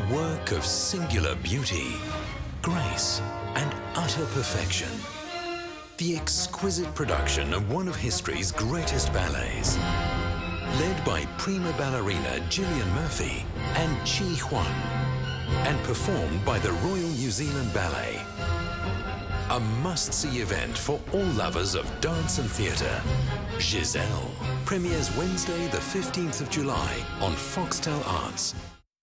work of singular beauty, grace, and utter perfection. The exquisite production of one of history's greatest ballets. Led by prima ballerina Gillian Murphy and Chi Huan, and performed by the Royal New Zealand Ballet. A must-see event for all lovers of dance and theatre. Giselle premieres Wednesday the 15th of July on Foxtel Arts.